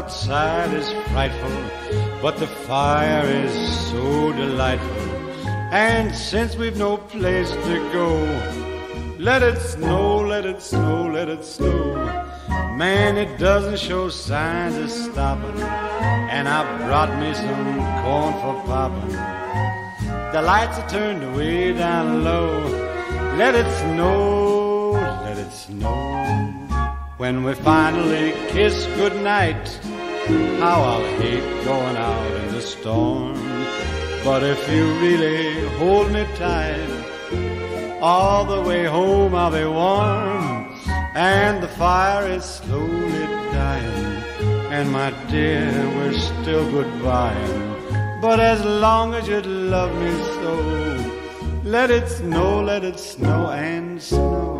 outside is frightful, but the fire is so delightful. And since we've no place to go, let it snow, let it snow, let it snow. Man, it doesn't show signs of stopping, and I brought me some corn for popping. The lights are turned way down low. Let it snow, let it snow. When we finally kiss goodnight, how I'll hate going out in the storm. But if you really hold me tight, all the way home I'll be warm. And the fire is slowly dying, and my dear, we're still goodbying. But as long as you love me so, let it snow and snow.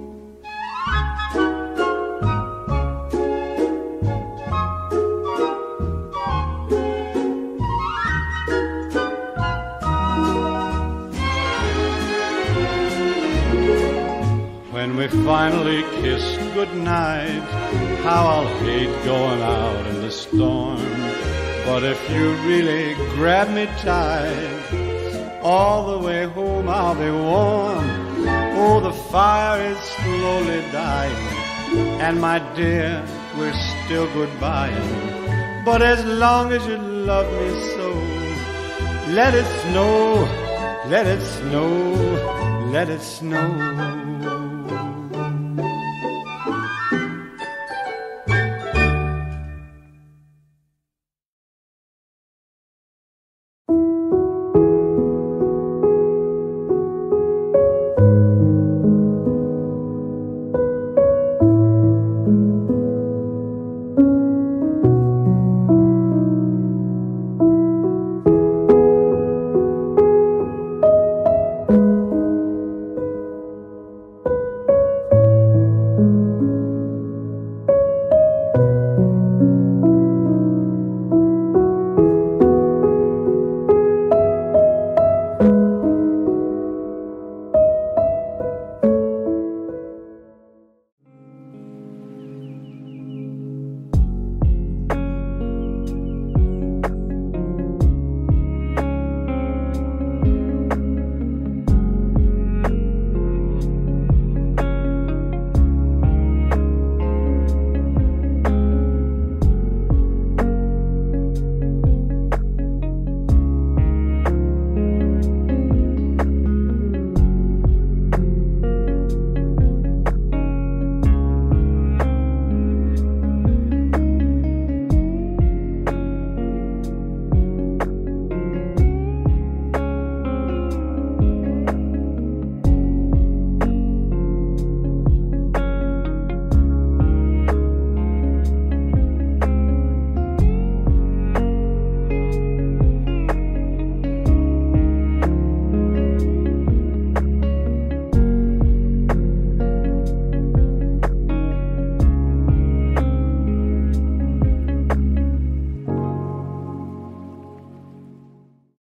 When we finally kiss goodnight, how I'll hate going out in the storm. But if you really grab me tight, all the way home I'll be warm. Oh, the fire is slowly dying, and my dear, we're still goodbying. But as long as you love me so, let it snow, let it snow, let it snow.